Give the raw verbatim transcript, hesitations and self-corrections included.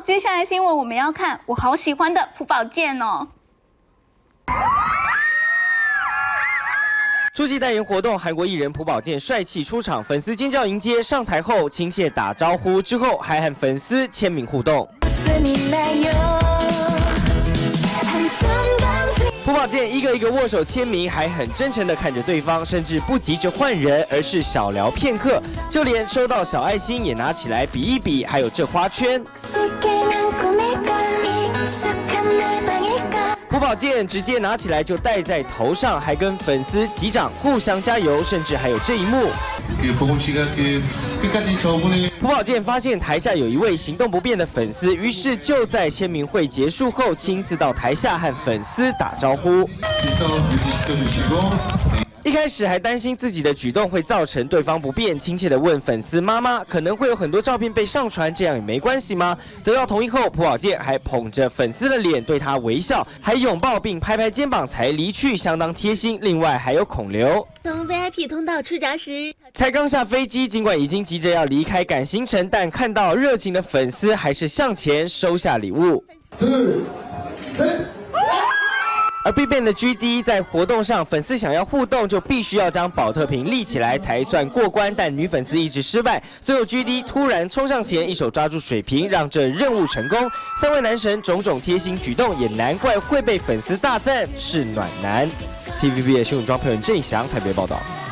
接下来新闻我们要看我好喜欢的朴宝剑哦。 出席代言活动，韩国艺人朴宝剑帅气出场，粉丝尖叫迎接，上台后亲切打招呼，之后还和粉丝签名互动。朴宝剑一个一个握手签名，还很真诚地看着对方，甚至不急着换人，而是小聊片刻，就连收到小爱心也拿起来比一比，还有这花圈。 朴宝剑直接拿起来就戴在头上，还跟粉丝击掌互相加油，甚至还有这一幕。朴宝剑发现台下有一位行动不便的粉丝，于是就在签名会结束后亲自到台下和粉丝打招呼。 一开始还担心自己的举动会造成对方不便，亲切地问粉丝妈妈：“可能会有很多照片被上传，这样也没关系吗？”得到同意后，朴宝剑还捧着粉丝的脸对他微笑，还拥抱并拍拍肩膀才离去，相当贴心。另外还有孔刘。 从 V I P 通道出闸时， 才刚下飞机，尽管已经急着要离开赶行程，但看到热情的粉丝，还是向前收下礼物。 而 BigBang 的 G D 在活动上，粉丝想要互动，就必须要将保特瓶立起来才算过关。但女粉丝一直失败，最后 G D 突然冲上前，一手抓住水瓶，让这任务成功。三位男神种种贴心举动，也难怪会被粉丝大赞是暖男。T V B 的新闻庄朋友郑义祥台北报道。